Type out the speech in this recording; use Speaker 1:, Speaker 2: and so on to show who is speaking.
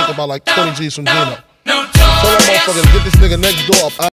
Speaker 1: took about like 20 G's from Gino. Tell that motherfucker to get this nigga next door up.